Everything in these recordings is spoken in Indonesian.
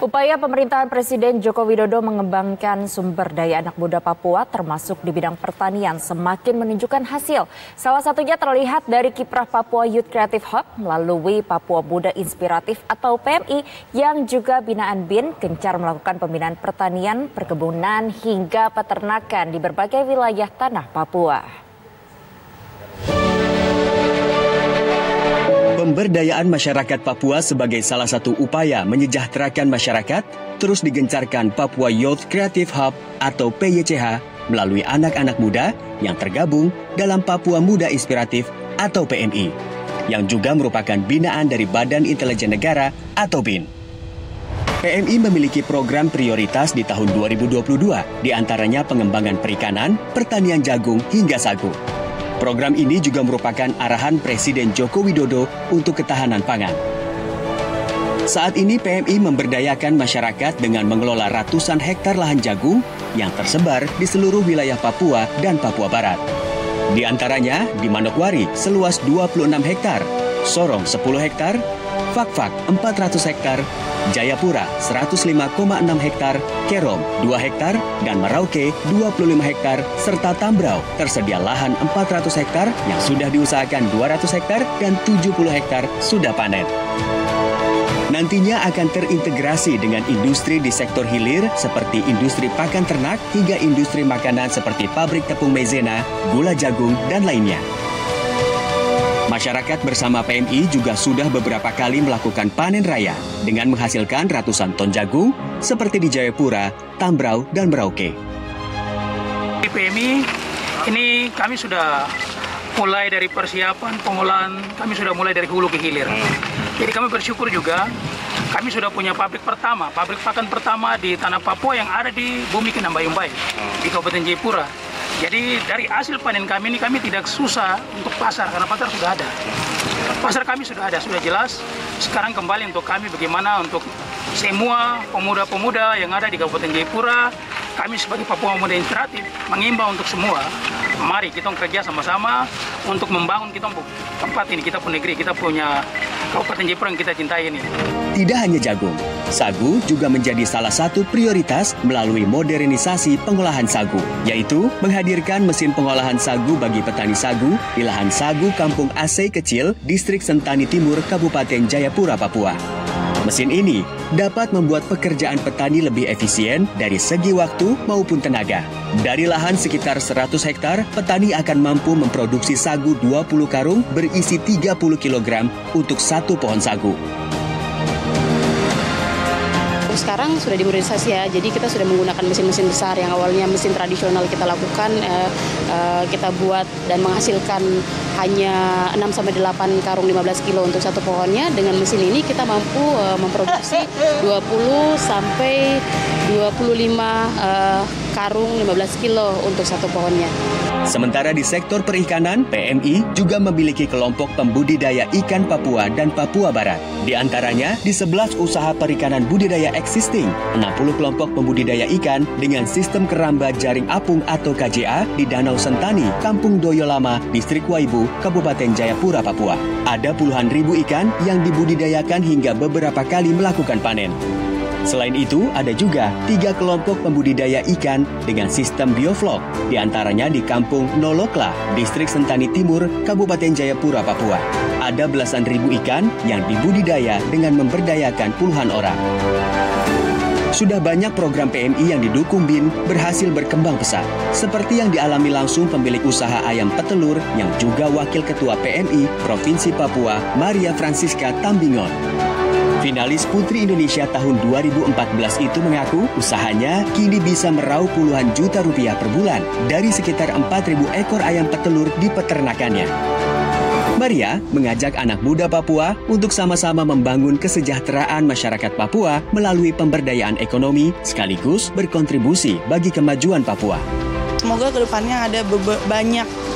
Upaya pemerintahan Presiden Joko Widodo mengembangkan sumber daya anak muda Papua termasuk di bidang pertanian semakin menunjukkan hasil. Salah satunya terlihat dari kiprah Papua Youth Creative Hub melalui Papua Muda Inspiratif atau PMI yang juga binaan BIN gencar melakukan pembinaan pertanian, perkebunan hingga peternakan di berbagai wilayah tanah Papua. Pemberdayaan masyarakat Papua sebagai salah satu upaya menyejahterakan masyarakat terus digencarkan Papua Youth Creative Hub atau PYCH melalui anak-anak muda yang tergabung dalam Papua Muda Inspiratif atau PMI, yang juga merupakan binaan dari Badan Intelijen Negara atau BIN. PMI memiliki program prioritas di tahun 2022, diantaranya pengembangan perikanan, pertanian jagung hingga sagu. Program ini juga merupakan arahan Presiden Joko Widodo untuk ketahanan pangan. Saat ini PMI memberdayakan masyarakat dengan mengelola ratusan hektar lahan jagung yang tersebar di seluruh wilayah Papua dan Papua Barat. Di antaranya di Manokwari seluas 26 hektar, Sorong 10 hektar, Fakfak 400 hektar, Jayapura 105,6 hektar, Kerom 2 hektar, dan Merauke 25 hektar, serta Tambrau tersedia lahan 400 hektar yang sudah diusahakan 200 hektar dan 70 hektar sudah panen. Nantinya akan terintegrasi dengan industri di sektor hilir seperti industri pakan ternak hingga industri makanan seperti pabrik tepung maizena, gula jagung, dan lainnya. Masyarakat bersama PMI juga sudah beberapa kali melakukan panen raya dengan menghasilkan ratusan ton jagung seperti di Jayapura, Tambrau, dan Merauke. Di PMI ini kami sudah mulai dari persiapan pengolahan, kami sudah mulai dari hulu ke hilir. Jadi kami bersyukur juga kami sudah punya pabrik pakan pertama di tanah Papua yang ada di Bumi Kinambayung-Bay di Kabupaten Jayapura. Jadi dari hasil panen kami ini kami tidak susah untuk pasar karena pasar sudah ada. Pasar kami sudah ada, sudah jelas. Sekarang kembali untuk kami bagaimana untuk semua pemuda-pemuda yang ada di Kabupaten Jayapura, kami sebagai Papua Muda Inspiratif mengimbau untuk semua, mari kita kerja sama-sama untuk membangun kita tempat ini, kita punya negeri, kita punya Kabupaten Jayapura yang kita cintai ini. Tidak hanya jagung, sagu juga menjadi salah satu prioritas melalui modernisasi pengolahan sagu, yaitu menghadirkan mesin pengolahan sagu bagi petani sagu di lahan sagu Kampung Asei Kecil, Distrik Sentani Timur, Kabupaten Jayapura, Papua. Mesin ini dapat membuat pekerjaan petani lebih efisien dari segi waktu maupun tenaga. Dari lahan sekitar 100 hektar, petani akan mampu memproduksi sagu 20 karung berisi 30 kg untuk satu pohon sagu. Sekarang sudah dimodernisasi ya, jadi kita sudah menggunakan mesin-mesin besar yang awalnya mesin tradisional kita lakukan, kita buat dan menghasilkan hanya 6-8 karung 15 kilo untuk satu pohonnya. Dengan mesin ini kita mampu memproduksi 20-25 karung 15 kilo untuk satu pohonnya. Sementara di sektor perikanan, PMI juga memiliki kelompok pembudidaya ikan Papua dan Papua Barat. Di antaranya, di 11 usaha perikanan budidaya existing, 60 kelompok pembudidaya ikan dengan sistem keramba jaring apung atau KJA di Danau Sentani, Kampung Doyo Lama, Distrik Waibu, Kabupaten Jayapura, Papua. Ada puluhan ribu ikan yang dibudidayakan hingga beberapa kali melakukan panen. Selain itu, ada juga 3 kelompok pembudidaya ikan dengan sistem bioflok, di antaranya di Kampung Nolokla, Distrik Sentani Timur, Kabupaten Jayapura, Papua. Ada belasan ribu ikan yang dibudidaya dengan memberdayakan puluhan orang. Sudah banyak program PMI yang didukung BIN berhasil berkembang pesat, seperti yang dialami langsung pemilik usaha ayam petelur yang juga Wakil Ketua PMI Provinsi Papua, Maria Francisca Tambingon. Finalis Putri Indonesia tahun 2014 itu mengaku usahanya kini bisa meraup puluhan juta rupiah per bulan dari sekitar 4.000 ekor ayam petelur di peternakannya. Maria mengajak anak muda Papua untuk sama-sama membangun kesejahteraan masyarakat Papua melalui pemberdayaan ekonomi sekaligus berkontribusi bagi kemajuan Papua. Semoga kedepannya ada banyak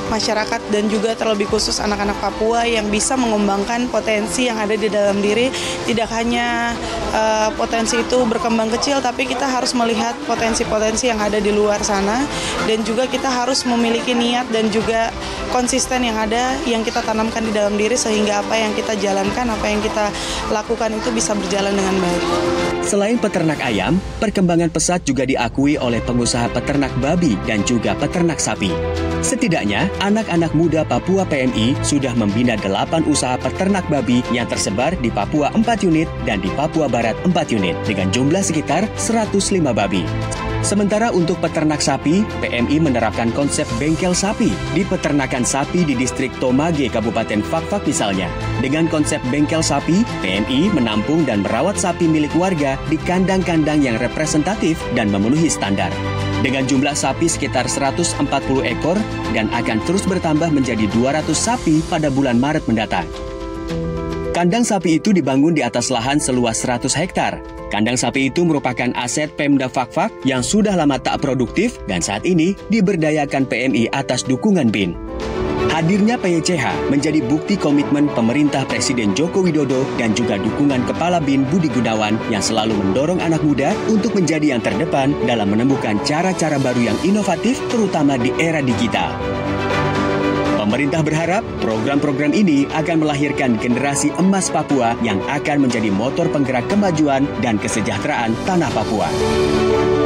masyarakat dan juga terlebih khusus anak-anak Papua yang bisa mengembangkan potensi yang ada di dalam diri. Tidak hanya potensi itu berkembang kecil, tapi kita harus melihat potensi-potensi yang ada di luar sana, dan juga kita harus memiliki niat dan juga konsisten yang ada, yang kita tanamkan di dalam diri, sehingga apa yang kita jalankan, apa yang kita lakukan itu bisa berjalan dengan baik. Selain peternak ayam, perkembangan pesat juga diakui oleh pengusaha peternak babi dan juga peternak sapi. Setidaknya, anak-anak muda Papua PMI sudah membina 8 usaha peternak babi yang tersebar di Papua 4 unit dan di Papua Barat 4 unit dengan jumlah sekitar 105 babi. Sementara untuk peternak sapi, PMI menerapkan konsep bengkel sapi di peternakan sapi di distrik Tomage, Kabupaten Fakfak misalnya. Dengan konsep bengkel sapi, PMI menampung dan merawat sapi milik warga di kandang-kandang yang representatif dan memenuhi standar. Dengan jumlah sapi sekitar 140 ekor dan akan terus bertambah menjadi 200 sapi pada bulan Maret mendatang. Kandang sapi itu dibangun di atas lahan seluas 100 hektar. Kandang sapi itu merupakan aset Pemda Fakfak yang sudah lama tak produktif dan saat ini diberdayakan PMI atas dukungan BIN. Hadirnya PYCH menjadi bukti komitmen pemerintah Presiden Joko Widodo dan juga dukungan Kepala BIN Budi Gunawan yang selalu mendorong anak muda untuk menjadi yang terdepan dalam menemukan cara-cara baru yang inovatif terutama di era digital. Pemerintah berharap program-program ini akan melahirkan generasi emas Papua yang akan menjadi motor penggerak kemajuan dan kesejahteraan tanah Papua.